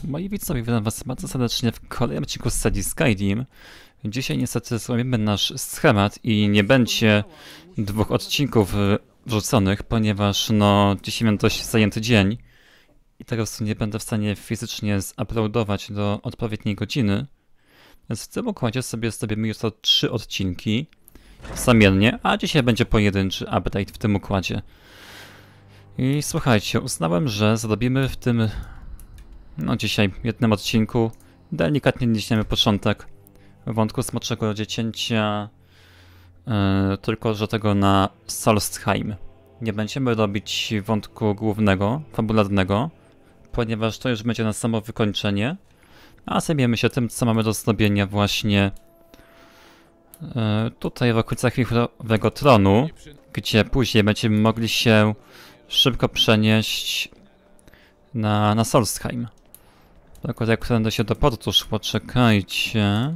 Moi widzowie, witam was bardzo serdecznie w kolejnym odcinku z serii Skyrim. Dzisiaj niestety złamiemy nasz schemat i nie będzie dwóch odcinków wrzuconych, ponieważ no dzisiaj mam dość zajęty dzień i teraz nie będę w stanie fizycznie zuploadować do odpowiedniej godziny. Więc w tym układzie sobie zrobimy już to 3 odcinki zamiennie, a dzisiaj będzie pojedynczy update w tym układzie. I słuchajcie, uznałem, że zrobimy w tym dzisiaj w jednym odcinku delikatnie niesiemy początek wątku Smoczego Dziecięcia, tylko że tego na Solstheim. Nie będziemy robić wątku głównego, fabularnego, ponieważ to już będzie na samo wykończenie, a zajmiemy się tym, co mamy do zrobienia właśnie tutaj w okolicach Wichrowego Tronu, gdzie później będziemy mogli się szybko przenieść na Solstheim. Tylko jak będę się do portu szło, czekajcie.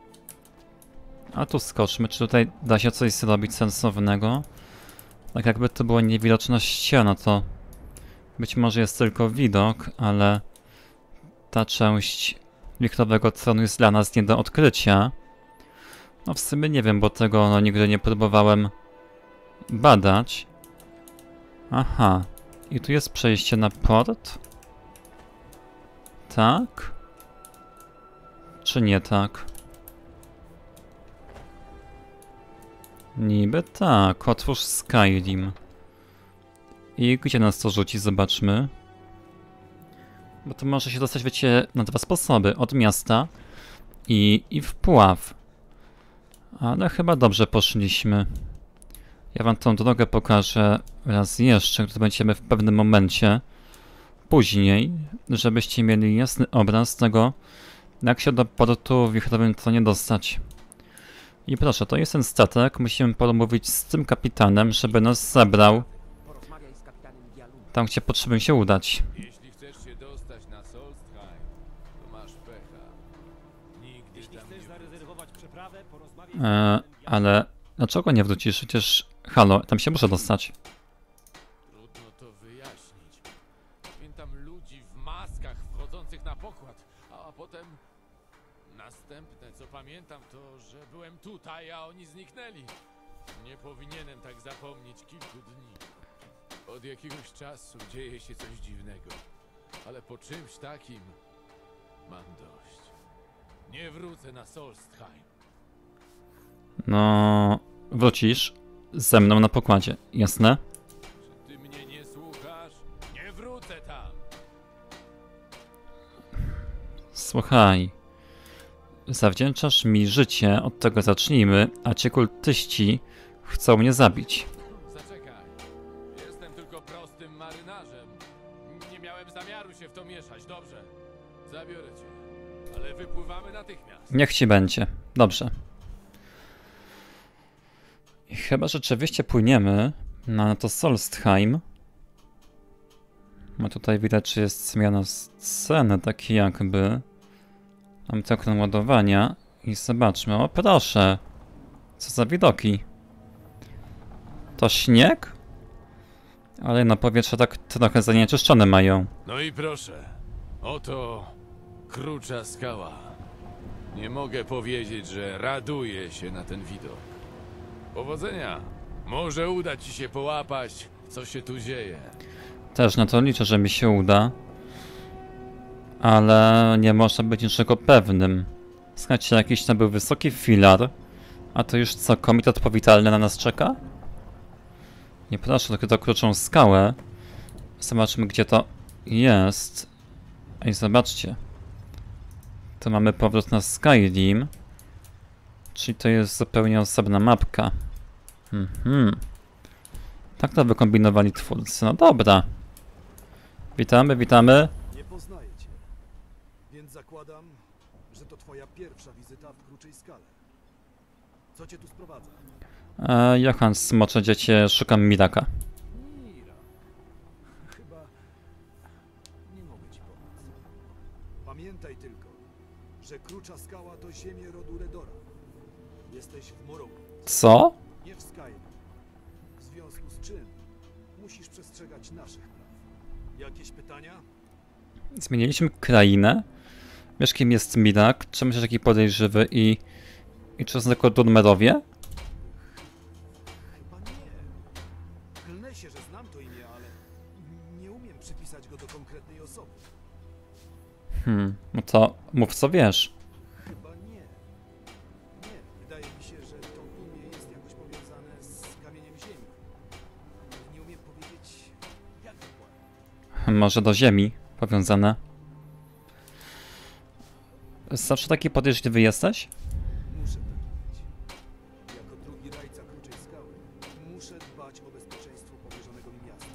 A tu skoczmy, czy tutaj da się coś zrobić sensownego? Tak jakby to była niewidoczna ściana, to być może jest tylko widok, ale ta część Wichrowego Tronu jest dla nas nie do odkrycia. No w sumie nie wiem, bo tego nigdy nie próbowałem badać. Aha, i tu jest przejście na port? Tak? Czy nie tak? Niby tak. Otwórz Skyrim. I gdzie nas to rzuci? Zobaczmy. Bo to może się dostać, wiecie, na dwa sposoby. Od miasta i w puław. Ale chyba dobrze poszliśmy. Ja wam tą drogę pokażę raz jeszcze, gdy będziemy w pewnym momencie. Później, żebyście mieli jasny obraz tego, jak się do portu w Wichrowym Tronie dostać. I proszę, to jest ten statek. Musimy porozmawiać z tym kapitanem, żeby nas zabrał tam, gdzie potrzebujemy się udać. Jeśli chcesz się dostać na Solstheim, to masz pecha. Nigdy tam nie zarezerwować przeprawę, porozmawiać Ale dlaczego nie wrócisz? Przecież, halo, tam się muszę dostać. trudno to wyjaśnić. Pamiętam ludzi w maskach wchodzących na pokład, a potem następne co pamiętam to, że byłem tutaj, a oni zniknęli. Nie powinienem tak zapomnieć kilku dni. Od jakiegoś czasu dzieje się coś dziwnego, ale po czymś takim mam dość. Nie wrócę na Solstheim. No, wrócisz ze mną na pokładzie, jasne? Czy ty mnie nie słuchasz? Nie wrócę tam! Słuchaj, zawdzięczasz mi życie, od tego zacznijmy, a ci kultyści chcą mnie zabić. Zaczekaj. Jestem tylko prostym marynarzem. Nie miałem zamiaru się w to mieszać, dobrze? Zabiorę cię. Ale wypływamy natychmiast. Niech ci będzie. Dobrze. I chyba rzeczywiście płyniemy na to Solstheim. No tutaj widać, że jest zmiana sceny, taki jakby. Mam okno ładowania i zobaczmy. O proszę! Co za widoki. To śnieg? Ale no powietrze tak trochę zanieczyszczone mają. No i proszę. Oto Krucza Skała. Nie mogę powiedzieć, że raduję się na ten widok. Powodzenia. Może uda ci się połapać, co się tu dzieje. Też na to liczę, że mi się uda. Ale nie można być niczego pewnym. Słuchajcie, jakiś tam był wysoki filar. A to już co, komitet powitalny na nas czeka? Nie proszę, tylko to Kruczą Skałę. Zobaczmy, gdzie to jest. Ej, zobaczcie. Tu mamy powrót na Skyrim. Czyli to jest zupełnie osobna mapka. Tak to wykombinowali twórcy. No dobra. Witamy, witamy. nie poznaję cię. Więc zakładam, że to twoja pierwsza wizyta w Kruczej Skale. Co cię tu sprowadza? Johan Smocze Dziecię, szukam Miraka. Mira. Chyba nie mogę ci pomóc. Pamiętaj tylko, że Krucza Skała to ziemie rodu Redora. Jesteś w Morrowind, Co? nie w Skyrim. W związku z czym musisz przestrzegać naszych praw. Jakieś pytania? Zmieniliśmy krainę. Wiesz, kim jest Mirak? Czemu się taki podejrzywy i czy to są tylko Dunmerowie? Chyba nie. Klnę się, że znam to imię, ale nie umiem przypisać go do konkretnej osoby. No to mów co wiesz. Chyba nie. Nie, wydaje mi się, że to imię jest jakoś powiązane z kamieniem ziemi. Ale nie umiem powiedzieć, jak dokładnie. Może do ziemi powiązane. Zawsze taki podejrzliwy jesteś? Muszę tak robić. Jako drugi rajca Kruczej Skały muszę dbać o bezpieczeństwo powierzonego mi miasta.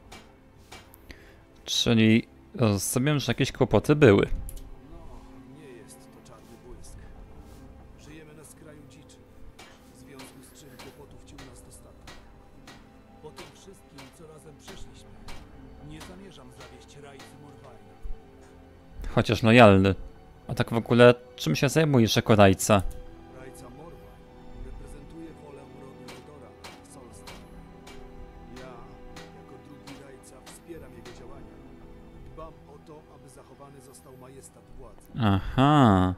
Czyli rozumiem, że jakieś kłopoty były. No, nie jest to czarny błysk. Żyjemy na skraju dziczy, w związku z czym kłopotów ciął nas dostatek. Po tym wszystkim, co razem przeszliśmy, nie zamierzam zawieść rajcy Morwajna. Chociaż lojalny. A tak w ogóle, czym się zajmujesz jako rajca? Rajca Morwajn reprezentuje wolę rodu Redora na Solstar. Ja, jako drugi rajca, wspieram jego działania. Dbam o to, aby zachowany został majestat władzy. Aha.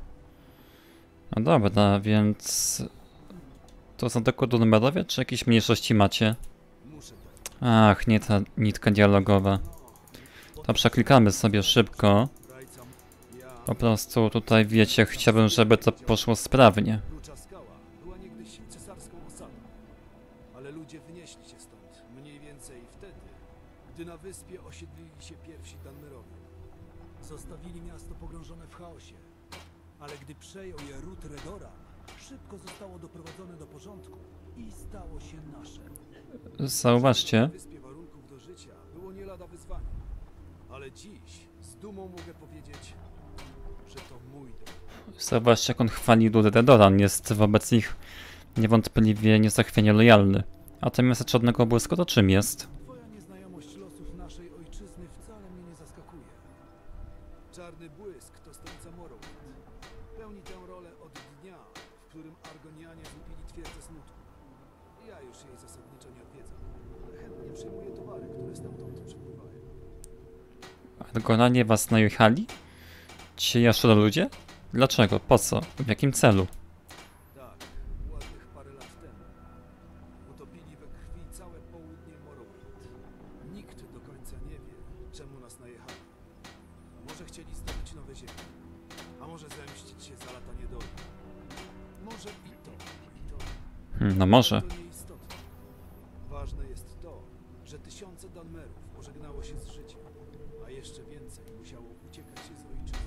No dobra, więc... To są tylko Dunmerowie, czy jakieś mniejszości macie? Muszę tak. Ach, nie ta nitka dialogowa. To przeklikamy sobie szybko. Rajca ja, Po prostu tutaj, wiecie, chciałbym, żeby to poszło sprawnie. Krucza Skała była niegdyś cesarską osadą, ale ludzie wynieśli się stąd mniej więcej wtedy, gdy na wyspie osiedlili się pierwsi Dunmerowie. Zostawili miasto pogrążone w chaosie, ale gdy przejął je ród Redora, szybko zostało doprowadzone do porządku i stało się nasze. Zauważcie, Na wyspie warunków do życia było nie lada wyzwanie, ale dziś z dumą mogę powiedzieć, że to mój dom. zauważcie, jak on chwali ludy Redoran. Jest wobec nich niewątpliwie niezachwianie lojalny. A to miasto Czarnego Błysku to czym jest? Twoja nieznajomość losów naszej ojczyzny wcale mnie nie zaskakuje. Czarny Błysk to stolica Morrowind. Pełni tę rolę od dnia, w którym Argonianie złupili twierdzę smutku. Ja już jej zasadniczo nie odwiedzam, ale chętnie przyjmuję towary, które stamtąd przypływają. Argonanie was najechali? Ci jaszczuro ludzie? Dlaczego? Po co? W jakim celu? Tak, ładnych parę lat temu. Utopili we krwi całe południe Morrowind. Nikt do końca nie wie, czemu nas najechali. Może chcieli zdobyć nowe ziemie, a może zemścić się za lata niedoli. Może i to, i to. No może. To nieistotne. Ważne jest to, że tysiące Dunmerów pożegnało się z życiem, a jeszcze więcej musiało uciekać się z ojczyzny.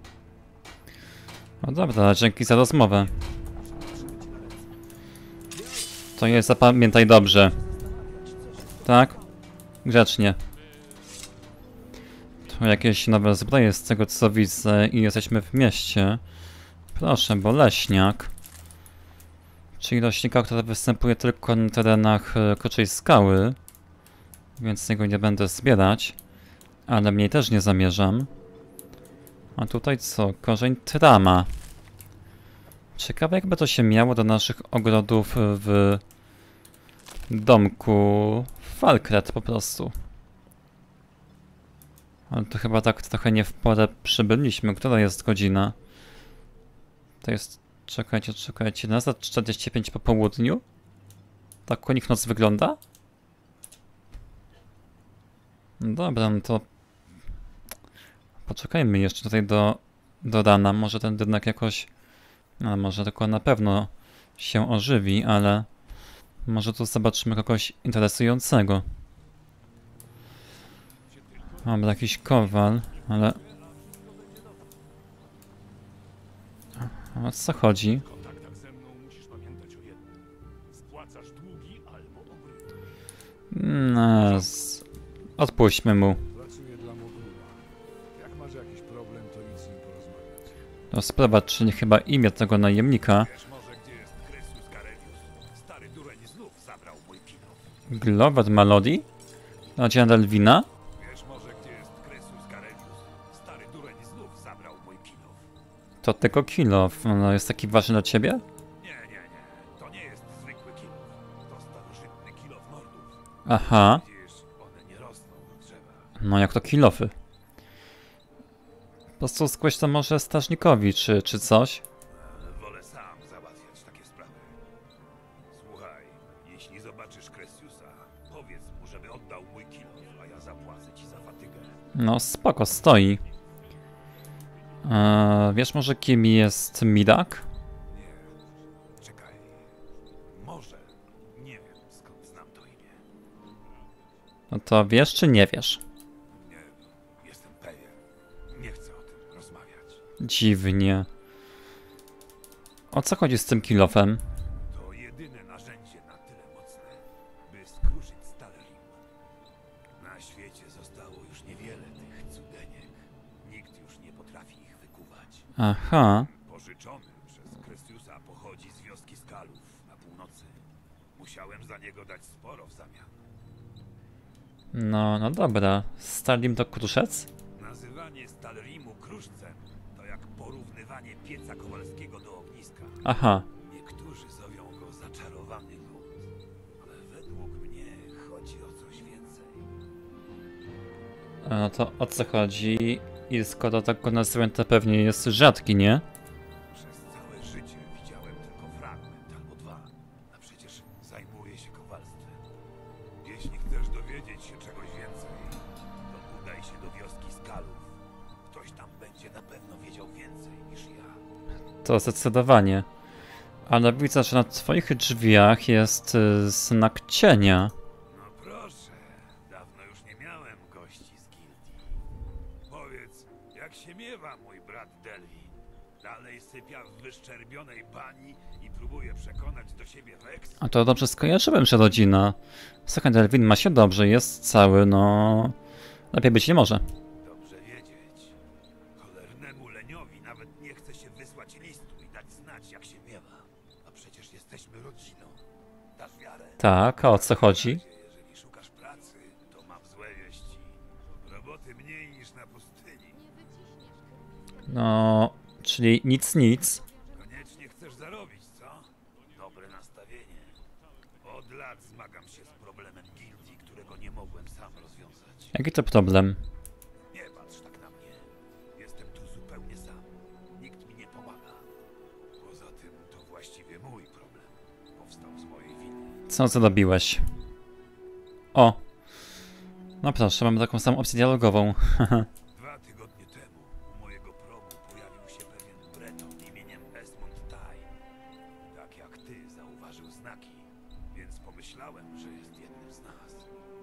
No dobra, dzięki za rozmowę. Przybyć na ręce. To je zapamiętaj dobrze. Tak? Grzecznie. Tu jakieś nowe zbroje z tego co widzę i jesteśmy w mieście. Proszę, bo leśniak. Czyli roślinka, która występuje tylko na terenach Kruczej Skały. Więc jego nie będę zbierać. Ale mniej też nie zamierzam. A tutaj co? Korzeń trama. Ciekawe jakby to się miało do naszych ogrodów w domku Falkret po prostu. Ale to chyba tak trochę nie w porę przybyliśmy. Która jest godzina? To jest... Czekajcie, czekajcie. 11:45 po południu? Tak u nich noc wygląda? No dobra, no to... Poczekajmy jeszcze tutaj do rana. Może ten rynek jakoś... No, może tylko na pewno się ożywi, ale... Może tu zobaczymy kogoś interesującego. Mam jakiś kowal, ale... O co chodzi? W kontaktach ze mną musisz pamiętać o jednym. Spłacasz długi albo obryt. No, odpuśćmy mu. Pracuję dla Mogula. Jak masz jakiś problem, to idź z nim porozmawiać. To sprawa, czyli chyba imię tego najemnika. Wiesz może, gdzie jest Krysus Garelius? Stary dureń znów zabrał mój kino. Glover Malody? Nadziei Delwina? Wiesz może, gdzie jest Krysus Garelius? Stary dureń znów zabrał mój kino. To tylko kilo. No, jest taki ważny dla ciebie? Nie. To nie jest zwykły kino. To starożytny kilo w Nordów. Aha. Widzisz, one nie rosną do drzewa. No jak to kilofy? prostu zgłoś to może strażnikowi, czy coś. Wolę sam załatwiać takie sprawy. Słuchaj, jeśli zobaczysz Kresiusa, powiedz mu, żeby oddał mój kilo, a ja zapłacę ci za fatygę. No spoko, stoi. Wiesz może kim jest Midak? Nie, czekaj. Może. Nie wiem, skąd znam to imię. No to wiesz czy nie wiesz? Nie, jestem pewien. Nie chcę o tym rozmawiać. Dziwnie. O co chodzi z tym kilofem? To jedyne narzędzie na tyle mocne, by skruszyć Stalerim. Na świecie zostało już niewiele tych cudeniek. Nikt już nie potrafi ich wykuwać. Aha. Pożyczony przez Kresiusa pochodzi z wioski Skalów na północy. Musiałem za niego dać sporo w zamian. No dobra. Stalim to kruszec? Nazywanie Stalerimu kruszcem to jak porównywanie pieca kowalskiego do ogniska. Aha. Niektórzy zowią go zaczarowany lud, ale według mnie chodzi o coś więcej. No to o co chodzi? I skoro tak go nazywają, to pewnie jest rzadki, nie? Przez całe życie widziałem tylko fragment albo dwa, a przecież zajmuję się kowalstwem. Jeśli chcesz dowiedzieć się czegoś więcej, to udaj się do wioski Skalów. Ktoś tam będzie na pewno wiedział więcej niż ja. To zdecydowanie. Ale widzę, że na twoich drzwiach jest znak cienia. No proszę, dawno już nie miałem gości z gildii. Powiedz, jak się miewa mój brat Delvin? Dalej sypia w wyszczerbionej bani i próbuje przekonać do siebie Vex? A to dobrze skojarzyłem, że rodzina. Słuchaj, Delvin ma się dobrze, jest cały, no... Lepiej być nie może. Dobrze wiedzieć. Cholernemu leniowi nawet nie chce się wysłać listu i dać znać, jak się miewa. A przecież jesteśmy rodziną. Dasz wiarę? Tak, a o co chodzi? Jeżeli szukasz pracy, to mam złe wieści. Roboty mniej niż na pustyni. No... Czyli nic. Koniecznie chcesz zarobić, co? Dobre nastawienie. Od lat zmagam się z problemem gildii, którego nie mogłem sam rozwiązać. Jaki to problem? Nie patrz tak na mnie. Jestem tu zupełnie sam. Nikt mi nie pomaga. Poza tym to właściwie mój problem. Powstał z mojej winy. Co zrobiłeś? O! No proszę, mamy taką samą opcję dialogową. 2 tygodnie temu u mojego progu pojawił się pewien Breton imieniem Esmond Tai. Tak jak ty zauważył znaki, więc pomyślałem, że jest jednym z nas.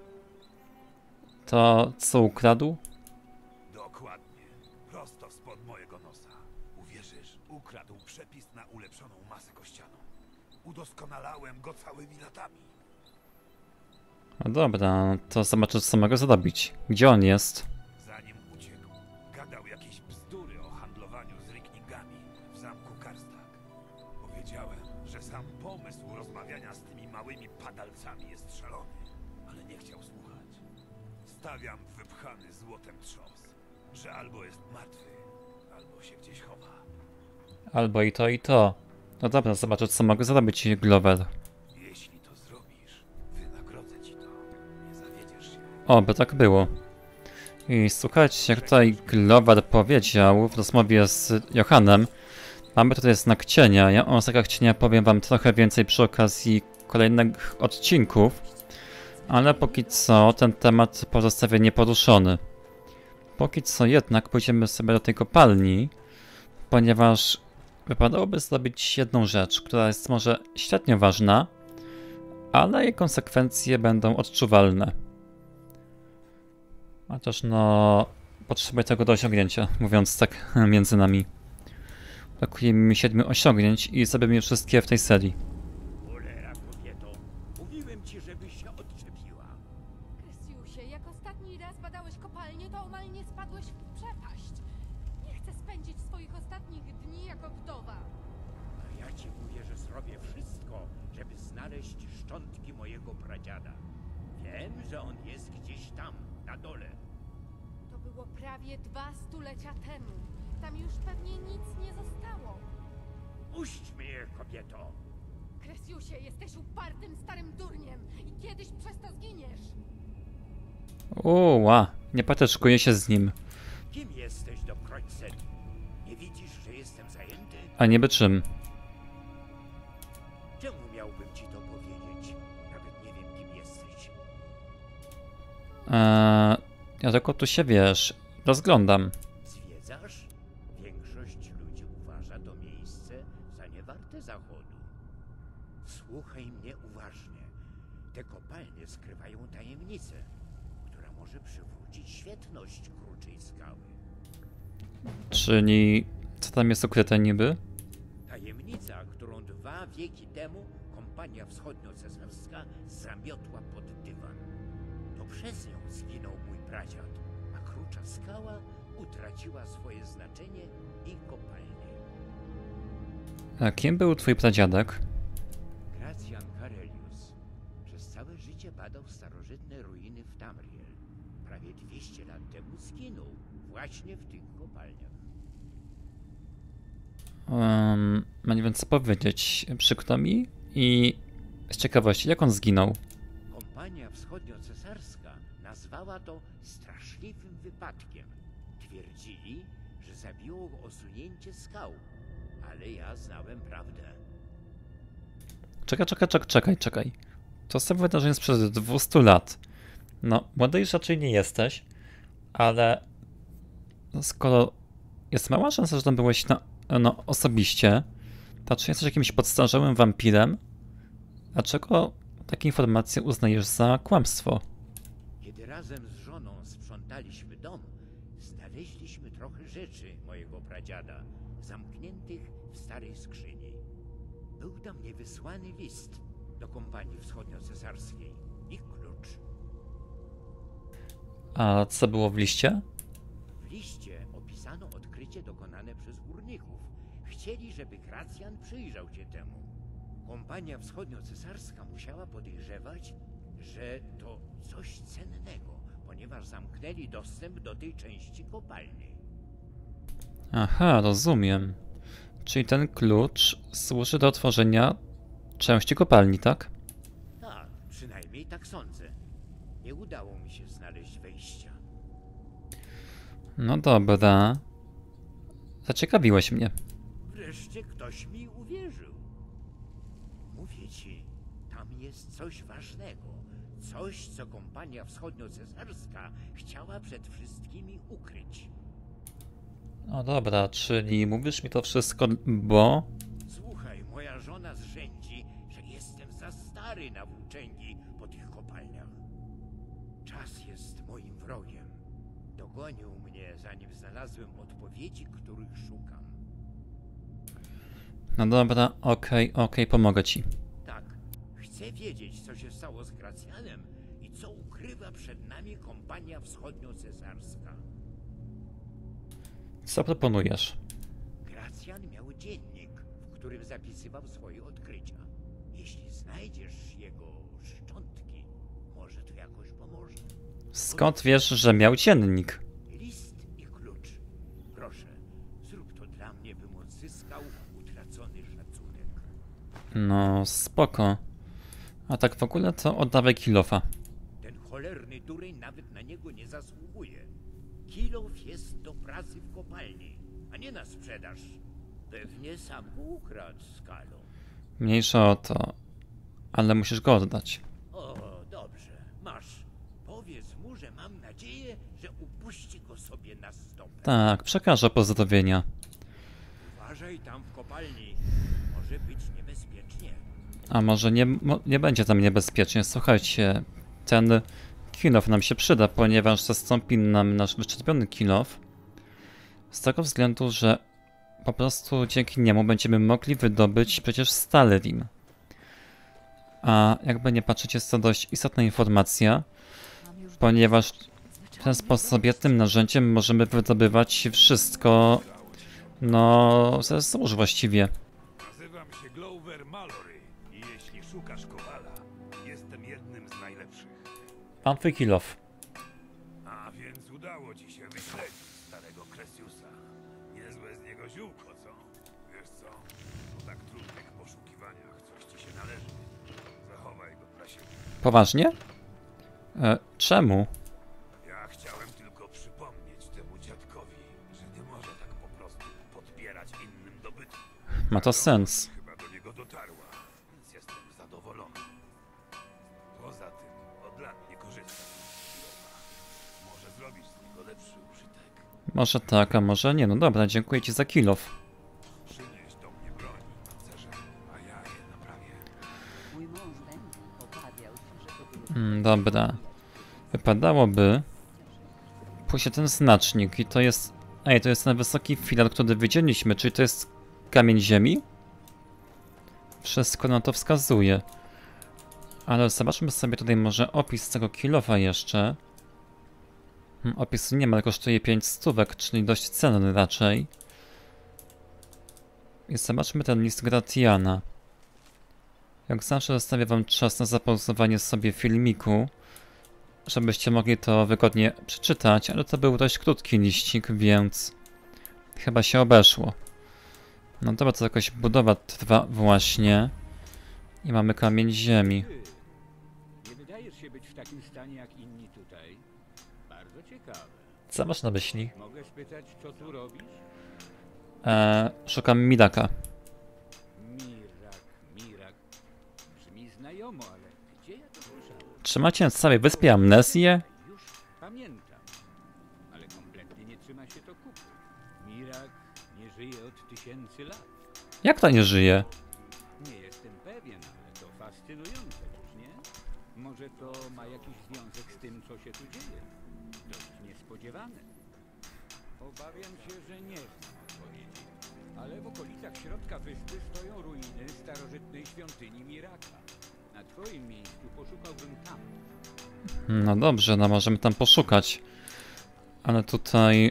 To co ukradł? Dokładnie. Prosto spod mojego nosa. Uwierzysz, ukradł przepis na ulepszoną masę kościaną. Udoskonalałem go całymi latami. No dobra, to zobaczę, co mogę zrobić. Gdzie on jest? Zanim uciekł, gadał jakieś bzdury o handlowaniu z Rikningami w zamku Karstak. Powiedziałem, że sam pomysł rozmawiania z tymi małymi padalcami jest szalony, ale nie chciał słuchać. Stawiam wypchany złotem trzos, że albo jest martwy, albo się gdzieś chowa. Albo i to, i to. No dobra, zobaczę, co mogę zrobić, Glover. Jeśli to zrobisz, wynagrodzę ci to. Nie zawiedziesz się. Oby tak było. I słuchajcie, jak tutaj Glover powiedział w rozmowie z Johannem, mamy tutaj znak cienia. Ja o znakach cienia powiem wam trochę więcej przy okazji kolejnych odcinków, ale póki co ten temat pozostawię nieporuszony. Póki co jednak pójdziemy sobie do tej kopalni, ponieważ wypadałoby zrobić jedną rzecz, która jest może średnio ważna, ale jej konsekwencje będą odczuwalne. Chociaż no, potrzebuję tego do osiągnięcia, mówiąc tak między nami. Brakuje mi 7 osiągnięć i zrobimy je wszystkie w tej serii. Cholera, kobieto. Mówiłem ci, żebyś się odczepiła. Krysiusie, jak ostatni raz badałeś kopalnię, to omal nie spadłeś w przepaść. Nie chcę spędzić swoich ostatnich dni jako wdowa. A ja ci mówię, że zrobię wszystko, żeby znaleźć szczątki mojego pradziada. Wiem, że on jest gdzieś tam, na dole. To było prawie 2 stulecia temu. Tam już pewnie nic nie zostało. Puść mnie, kobieto. Krysiusie, jesteś upartym starym durniem i kiedyś przez to zginiesz. Uła, nie patyczkuję się z nim. Kim jesteś do krońca? Nie widzisz, że jestem zajęty? A niby czym? Czemu miałbym ci to powiedzieć? Nawet nie wiem, kim jesteś. Ja tylko tu się, wiesz, rozglądam. Zwiedzasz? Większość ludzi uważa to miejsce za niewarte zachodu. Słuchaj mnie uważnie. Te kopalnie skrywają tajemnicę, która może przywrócić świetność Kruczej Skały. Czyli co tam jest ukryte niby? Tajemnica, którą 2 wieki temu kompania wschodnio-cesarska zamiotła pod dywan. To przez nią zginął mój pradziad, a Krucza Skała utraciła swoje znaczenie i kopalnie. A kim był twój pradziadek? Gracjan Karelius przez całe życie badał starożytne ruiny w Tamriel. Prawie 200 lat temu zginął właśnie w tych kopalniach. Ma nie wiem co powiedzieć. Przykro mi i z ciekawości, jak on zginął? Kompania wschodnio-cesarska nazwała to straszliwym wypadkiem. Twierdzili, że zabiło go osunięcie skał, ale ja znałem prawdę. Czekaj. To są wydarzenie sprzed 200 lat. No, młody już raczej nie jesteś, ale skoro jest mała szansa, że tam byłeś osobiście, to czy jesteś jakimś podstarzałym wampirem? Dlaczego takie informacje uznajesz za kłamstwo? Kiedy razem z żoną sprzątaliśmy dom, znaleźliśmy trochę rzeczy mojego pradziada, zamkniętych w starej skrzyni. Był tam niewysłany list do kompanii wschodnio-cesarskiej i klucz. A co było w liście? W liście opisano odkrycie dokonane przez górników. Chcieli, żeby Gracjan przyjrzał się temu. Kompania wschodnio-cesarska musiała podejrzewać, że to coś cennego, ponieważ zamknęli dostęp do tej części kopalni. Aha, rozumiem. Czyli ten klucz służy do otworzenia części kopalni, tak? Tak, przynajmniej tak sądzę. Nie udało mi się znaleźć wejścia. No dobra. Zaciekawiłeś mnie. Wreszcie ktoś mi uwierzył. Mówię ci, tam jest coś ważnego. Coś, co kompania wschodnio-cesarska chciała przed wszystkimi ukryć. No dobra, czyli mówisz mi to wszystko, bo... Słuchaj, moja żona zrzędzi, że jestem za stary na włóczęgi po tych kopalniach. Czas jest moim wrogiem. Dogonił mnie, zanim znalazłem odpowiedzi, których szukam. No dobra, okej, pomogę ci. Tak, chcę wiedzieć, co się stało z Gracjanem i co ukrywa przed nami kompania wschodnio-cesarska. Co proponujesz? Gracjan miał dziennik, w którym zapisywał swoje odkrycia. Jeśli znajdziesz jego szczątki, może to jakoś pomoże. Skąd wiesz, że miał dziennik? List i klucz. Proszę, zrób to dla mnie, bym odzyskał utracony szacunek. No, spoko. A tak w ogóle to oddawaj kilofa. Ten cholerny dureń nawet na niego nie zasługuje. Kilof jest do pracy w kopalni, a nie na sprzedaż. Pewnie sam go ukradł skalą. Mniejsza o to. Ale musisz go oddać. O, dobrze, masz. Powiedz mu, że mam nadzieję, że upuści go sobie na stopę. Tak, przekażę pozdrowienia. Uważaj tam w kopalni. Może być niebezpiecznie. A może nie będzie tam niebezpiecznie. Słuchajcie, ten kilof nam się przyda, ponieważ zastąpi nam nasz wyczerpiony kilof. Z tego względu, że po prostu dzięki niemu będziemy mogli wydobyć przecież Stalerim. A jakby nie patrzeć, jest to dość istotna informacja, ponieważ w ten sposób jednym narzędziem możemy wydobywać wszystko, no, ze złóż właściwie. Nazywam się Glover Mallory i jeśli szukasz kowala, jestem jednym z najlepszych. Mam twój kilof. A więc udało ci się wyśledzić starego Kresiusa. Niezłe z niego ziółko, co? Wiesz co? Po tak trudnych poszukiwaniach coś ci się należy. Zachowaj go dla siebie. Poważnie? Czemu? Ja chciałem tylko przypomnieć temu dziadkowi, zdobytku. Ma to sens. Chyba do niego dotarła, więc jestem zadowolony. Poza tym od lat nie korzystam z kilofa. Może zrobisz z niego lepszy użytek. Może tak, a może nie. No dobra, dziękuję ci za kill off. Przynieś do mnie broń, pancerze, a ja je naprawię. Mój mąż Benji obawiał się, że to było Dobra. Wypadałoby pójść na ten znacznik i to jest... Ej, to jest ten wysoki filar, który widzieliśmy, czyli to jest kamień ziemi? Wszystko na to wskazuje. Ale zobaczmy sobie tutaj może opis tego kilofa jeszcze. Opisu nie ma, ale kosztuje 5 stówek, czyli dość cenny raczej. I zobaczmy ten list Gratiana. Jak zawsze zostawię wam czas na zapauzowanie sobie filmiku, żebyście mogli to wygodnie przeczytać, ale to był dość krótki liścik, więc chyba się obeszło. No dobra, to jakaś budowa trwa właśnie. I mamy kamień ziemi. Nie wydajesz się być w takim stanie jak inni tutaj. Bardzo ciekawe. Co masz na myśli? Mogę spytać, co tu robisz? Szukam Midaka. Mirak. Brzmi znajomo, ale gdzie ja to słyszałem? Trzymacie na całej wyspie amnezję? Już pamiętam. Ale kompletnie nie trzyma się to kupy. Mirak nie żyje od 1000 lat. Jak to nie żyje? Nie jestem pewien, ale to fascynujące, czyż nie? Może to ma jakiś związek z tym, co się tu dzieje? Dość niespodziewane. Obawiam się, że nie znam odpowiedzi. Ale w okolicach środka wyspy stoją ruiny starożytnej świątyni Miraka. Na twoim miejscu poszukałbym tam. No dobrze, no możemy tam poszukać. Ale tutaj...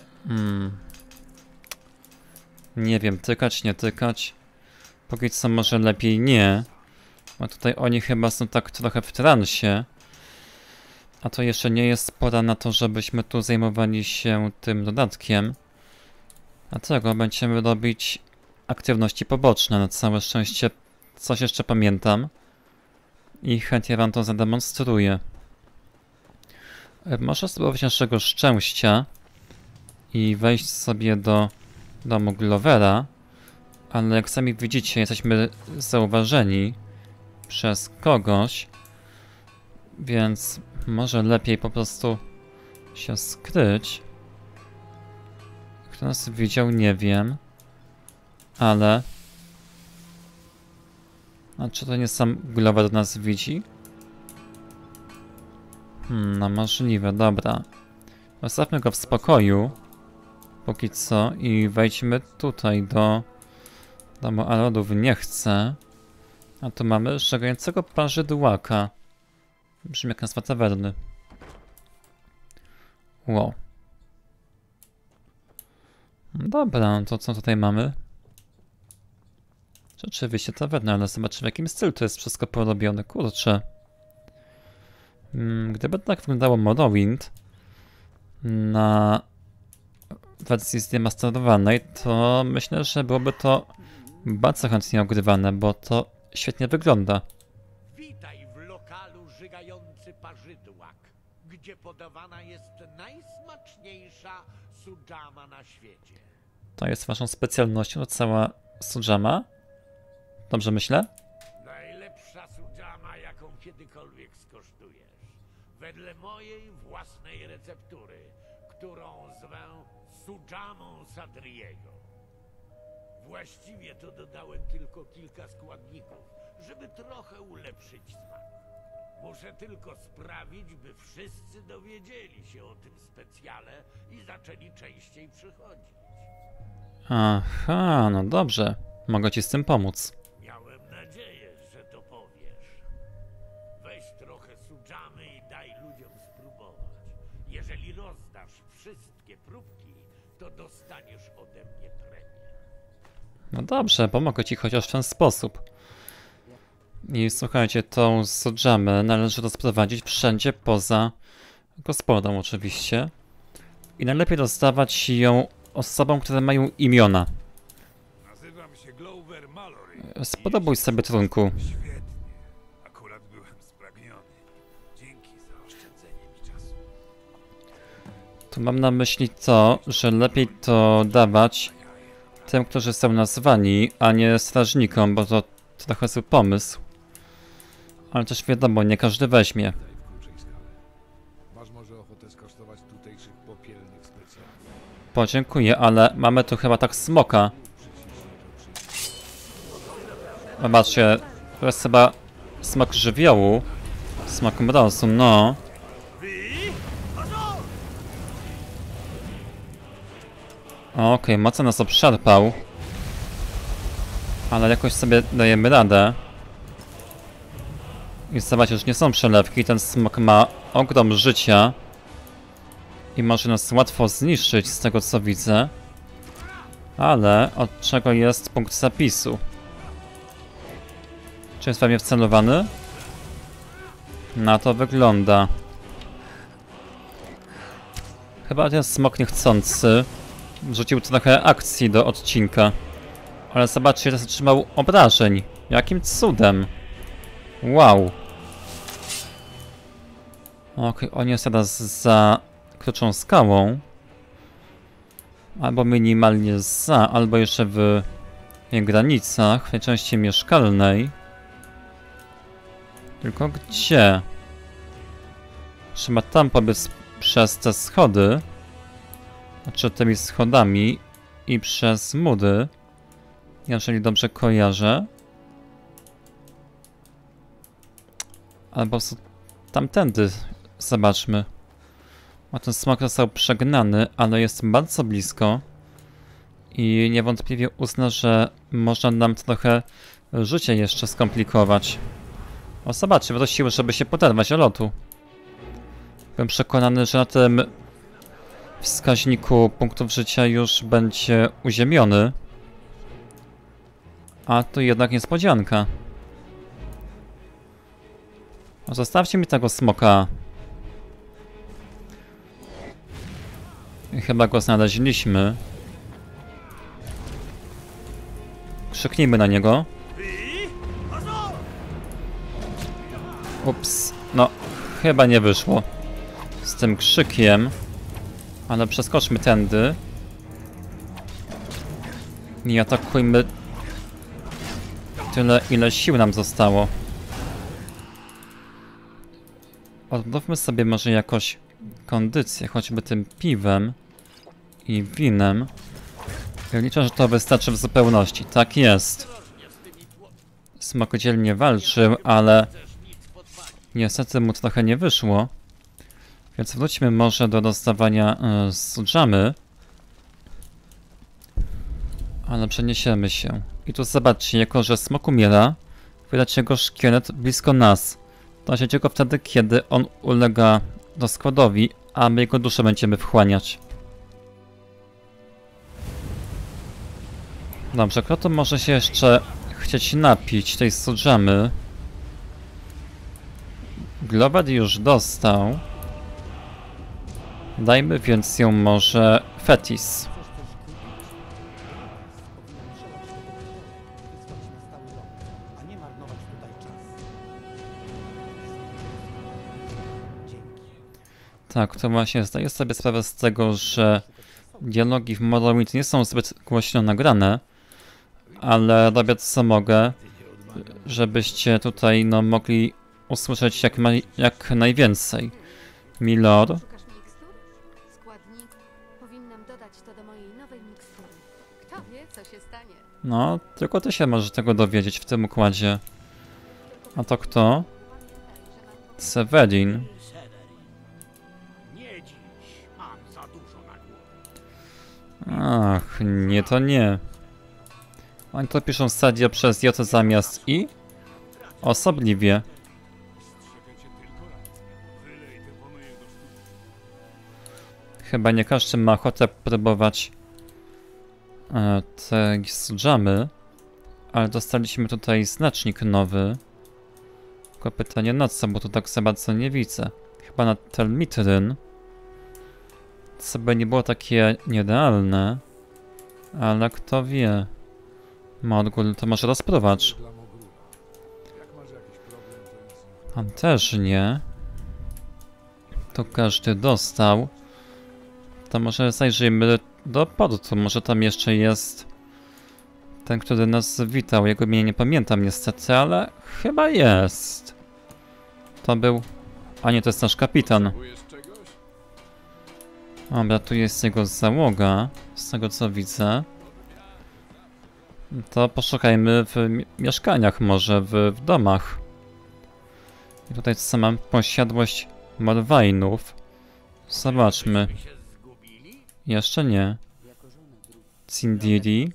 Nie wiem, tykać, nie tykać. Póki co może lepiej nie. Bo tutaj oni chyba są tak trochę w transie. A to jeszcze nie jest pora na to, żebyśmy tu zajmowali się tym dodatkiem. Dlatego będziemy robić aktywności poboczne. Na całe szczęście coś jeszcze pamiętam. I chętnie wam to zademonstruję. Może spróbować naszego szczęścia i wejść sobie do domu Glovera, ale jak sami widzicie, jesteśmy zauważeni przez kogoś, więc może lepiej po prostu się skryć. Kto nas widział, nie wiem, ale... A czy to nie sam Glover nas widzi? No możliwe, dobra. Zostawmy go w spokoju. Póki co i wejdźmy tutaj do domu Alodów. Nie chcę. A tu mamy żegającego parzydłaka. Brzmi jak nazwa tawerny. Wow. Dobra, to co tutaj mamy? Rzeczywiście tawerna, ale zobaczymy w jakim stylu to jest wszystko porobione. Kurczę. Gdyby tak wyglądało Morrowind na wersji zdemasterowanej, to myślę, że byłoby to bardzo chętnie ogrywane, bo to świetnie wygląda. Witaj w lokalu żygający parzydłak, gdzie podawana jest najsmaczniejsza sudżama na świecie. To jest waszą specjalnością, to cała sudżama? Dobrze myślę? Najlepsza sudżama, jaką kiedykolwiek skosztujesz. Wedle mojej własnej receptury, którą zwę sudżamą Sadriego. Właściwie to dodałem tylko kilka składników, żeby trochę ulepszyć smak. Muszę tylko sprawić, by wszyscy dowiedzieli się o tym specjale i zaczęli częściej przychodzić. Aha, no dobrze. Mogę ci z tym pomóc. Miałem nadzieję, że to powiesz. Weź trochę sudżamy i daj ludziom spróbować. Jeżeli rozdasz wszystkie próbki, to dostaniesz ode mnie premię. No dobrze, pomogę ci chociaż w ten sposób. I słuchajcie, tą sudżamę należy rozprowadzić wszędzie poza gospodą oczywiście. I najlepiej rozdawać ją osobom, które mają imiona. Nazywam się Glover Mallory. Spróbuj sobie trunku. Świetnie. Akurat byłem spragniony. Dzięki za oszczędzenie mi czasu. Tu mam na myśli to, że lepiej to dawać tym, którzy są nazwani, a nie strażnikom, bo to trochę zły pomysł. Ale też wiadomo, nie każdy weźmie. Masz może ochotę skosztować tutejszych popielnych specjalnych? Podziękuję, ale mamy tu chyba tak smoka. Zobaczcie, to jest chyba smok żywiołu. Smok mrozu, no. Okej, mocno nas obszarpał. Ale jakoś sobie dajemy radę. I zobaczcie, już nie są przelewki. Ten smok ma ogrom życia. I może nas łatwo zniszczyć z tego co widzę. Ale od czego jest punkt zapisu? Czy jest we mnie wcelowany? Na to wygląda. Chyba ten smok niechcący wrzucił trochę akcji do odcinka. Ale zobaczcie, że zatrzymał obrażeń. Jakim cudem. Wow. Okej, on jest teraz za kruczą skałą. Albo minimalnie za, albo jeszcze w jej granicach, w tej części mieszkalnej. Tylko gdzie? Trzeba tam pobiec przez te schody. Znaczy tymi schodami i przez mury. Jeżeli dobrze kojarzę. Albo tamtędy. Zobaczmy. A ten smok został przegnany, ale jest bardzo blisko. I niewątpliwie uzna, że można nam trochę życie jeszcze skomplikować. O, zobaczcie, wróciły, żeby się poderwać do lotu. Byłem przekonany, że na tym wskaźniku punktów życia już będzie uziemiony. A tu jednak niespodzianka. O, zostawcie mi tego smoka. I chyba go znaleźliśmy. Krzyknijmy na niego. Ups, no chyba nie wyszło z tym krzykiem, ale przeskoczmy tędy i atakujmy tyle, ile sił nam zostało. Odnówmy sobie może jakoś kondycję, choćby tym piwem i winem. Ja liczę, że to wystarczy w zupełności. Tak jest. Smok dzielnie walczył, ale niestety mu trochę nie wyszło. Więc wróćmy może do dostawania sudżamy. Ale przeniesiemy się. I tu zobaczcie, jako że smok umiera, widać jego szkielet blisko nas. To się tylko wtedy, kiedy on ulega rozkładowi, a my jego duszę będziemy wchłaniać. Dobrze, kto to może się jeszcze chcieć napić tej sudżamy? Globad już dostał. Dajmy więc ją może Fetis. Tak, to właśnie zdaję sobie sprawę z tego, że dialogi w Morrowind nie są zbyt głośno nagrane, ale robię co mogę, żebyście tutaj no mogli usłyszeć jak najwięcej. Milord. Szukasz mikstur? Składnik. Powinnam dodać to do mojej nowej mikstury. Kto wie, co się stanie? No, tylko ty się możesz tego dowiedzieć w tym układzie. A to kto? Severin. Nie dziś, mam za dużo na głowie. Ach, nie to nie. Oni to piszą Sadia przez J zamiast I? Osobliwie. Chyba nie każdy ma ochotę próbować tej sudżamy, ale dostaliśmy tutaj znacznik nowy. Tylko pytanie na co, bo tu tak za bardzo nie widzę. Chyba na Telmitryn. Co by nie było takie nierealne, ale kto wie. Morgul, to może rozprowacz. Tam też nie. Tu każdy dostał. To może zajrzyjmy do portu. Może tam jeszcze jest Ten, który nas witał, jego imienia nie pamiętam niestety, ale chyba jest. To był... A nie, to jest nasz kapitan. Potrzebujesz czegoś? Dobra, tu jest jego załoga, z tego co widzę. To poszukajmy w mieszkaniach, może w domach. I tutaj sama posiadłość Morwajnów. Zobaczmy. Myśmy się zgubili? Jeszcze nie. Jako żona drugiej. Cindidi,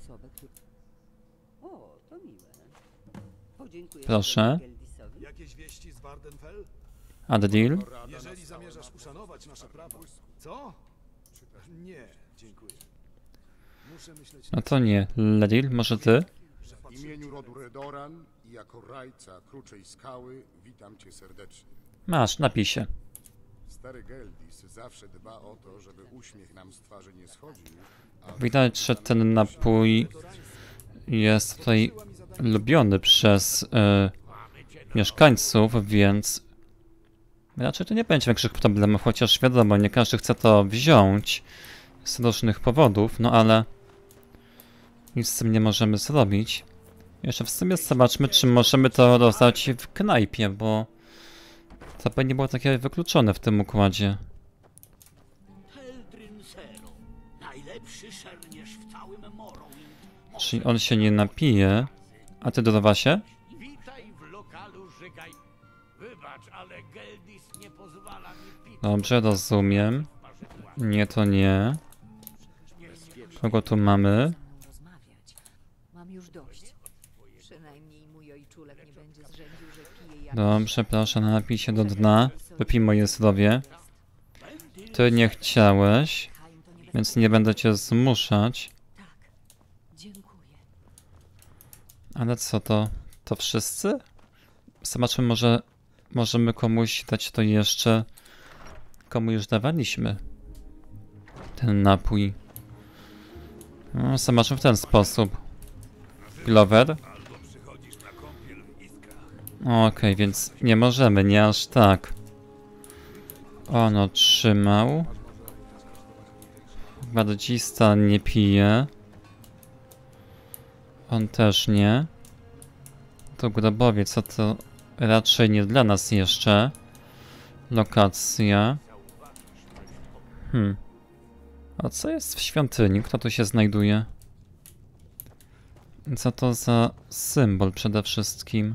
O, to miłe. Podziękuję Proszę. Geldisowi. Jakieś wieści z Wardenfell? Adril. Jeżeli zamierzasz uszanować nasze prawa. Co? Nie, dziękuję. Muszę myśleć No to nie. Ledil, może ty? W imieniu rodu Redoran i jako rajca Kruczej Skały witam cię serdecznie. Masz, napij się. Stary Geldis zawsze dba o to, żeby uśmiech nam z twarzy nie schodził, a Widać, że ten napój jest tutaj lubiony przez mieszkańców, więc raczej to nie będzie większych problemów, chociaż wiadomo, nie każdy chce to wziąć z różnych powodów, no ale nic z tym nie możemy zrobić. Jeszcze w sumie zobaczmy, czy możemy to rozdać w knajpie, bo to by nie było takie wykluczone w tym układzie. Heldryn Zero, najlepszy szermierz w całym Morrowind. Czyli on się nie napije, a ty dodawa się? Witaj w lokalu Żygaj. Wybacz, ale Geldis nie pozwala mi pić. Dobrze, rozumiem. Nie, to nie. Kogo tu mamy? Rozmawiać. Mam już dość. Przynajmniej mój ojczulek nie będzie zrzędził, że pije jak... Dobrze, proszę, napij się do dna. Wypij moje zdrowie. Ty nie chciałeś, Chaim to nie więc nie będę cię zmuszać. Tak. Dziękuję. Ale co to? To wszyscy? Zobaczmy, może możemy komuś dać to jeszcze, komu już dawaliśmy. Ten napój. No, zobaczmy w ten sposób. Glover? Albo przychodzisz na kąpiel w iskach. Okej, więc nie możemy, nie aż tak. Ono trzymał. Bardzista nie pije. On też nie. To grobowiec, co to raczej nie dla nas jeszcze. Lokacja. A co jest w świątyni? Kto tu się znajduje? Co to za symbol przede wszystkim?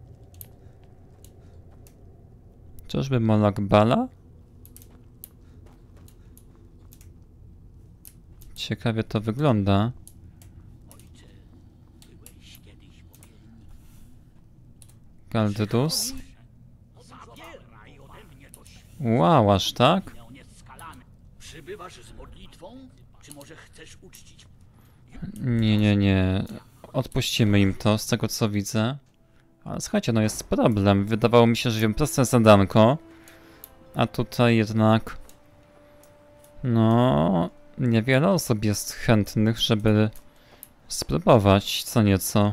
Czyżby Moloch Bala? Ciekawie to wygląda. Galdrus. Wow, aż tak? Przybywasz z modlitwą? Czy może chcesz uczcić? Nie. Odpuścimy im to, z tego co widzę. Ale słuchajcie, no jest problem. Wydawało mi się, że wiem proste zadanko. A tutaj jednak... No... Niewiele osób jest chętnych, żeby spróbować co nieco.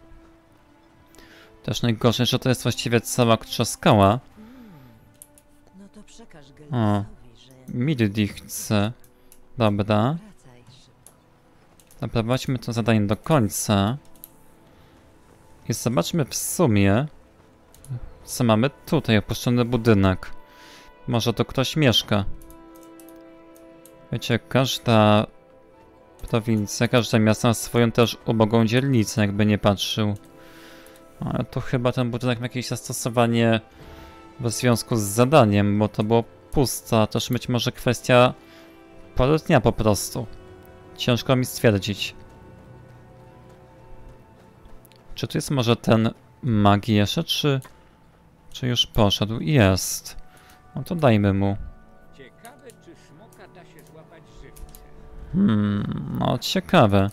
Też najgorzej, że to jest właściwie cała Krucza Skała. No to przekaż O. Geldisowi, że Middi chce. Dobra. wracaj szybko. Doprowadźmy to zadanie do końca. I zobaczmy w sumie, co mamy tutaj. Opuszczony budynek. Może tu ktoś mieszka. Wiecie, każda prowincja, każde miasto ma swoją też ubogą dzielnicę, jakby nie patrzył. Ale tu chyba ten budynek ma jakieś zastosowanie w związku z zadaniem, bo to było puste. Też być może kwestia pory dnia po prostu. Ciężko mi stwierdzić. Czy tu jest może ten mag jeszcze, czy już poszedł? Jest. No to dajmy mu. Ciekawe, czy smoka da się złapać żywcem. No ciekawe.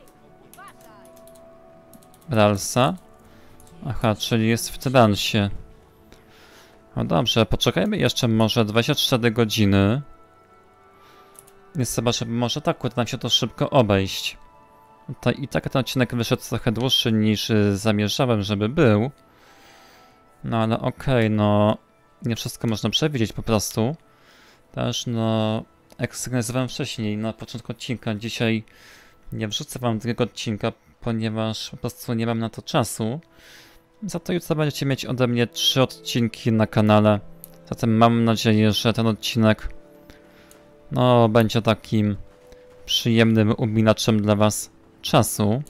Ralsa? Aha, czyli jest w transie. No dobrze, poczekajmy jeszcze może 24 godziny. Jest chyba, żeby może tak uda nam się to szybko obejść. I tak ten odcinek wyszedł trochę dłuższy niż zamierzałem, żeby był. No ale okej, no nie wszystko można przewidzieć po prostu. Też no, jak sygnalizowałem wcześniej na początku odcinka, dzisiaj nie wrzucę wam drugiego odcinka ponieważ po prostu nie mam na to czasu. Za to jutro będziecie mieć ode mnie 3 odcinki na kanale. Zatem mam nadzieję, że ten odcinek no, będzie takim przyjemnym uminaczem dla was czasu.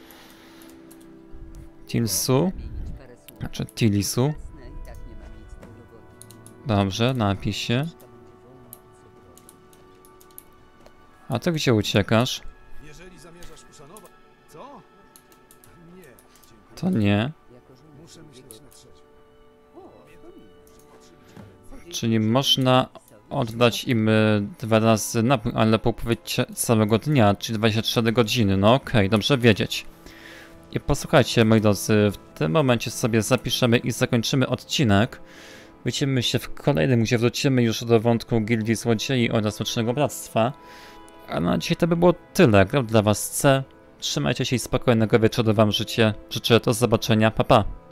Tilsu, znaczy Tilisu. Dobrze, napisie. A ty gdzie uciekasz? Jeżeli zamierzasz uszanować... Co? Nie, dziękuję. To nie. Muszę myśleć na trzecie. Czyli można oddać im 2 razy napój, ale po upływie całego dnia, czyli 24 godziny. No okej, dobrze wiedzieć. I posłuchajcie, moi drodzy, w tym momencie sobie zapiszemy i zakończymy odcinek. Widzimy się w kolejnym, gdzie wrócimy już do wątku Gildii Złodziei oraz Mrocznego Bractwa. A na dzisiaj to by było tyle. Grał dla was C. Trzymajcie się i spokojnego wieczoru wam życzę. Do zobaczenia. Pa, pa.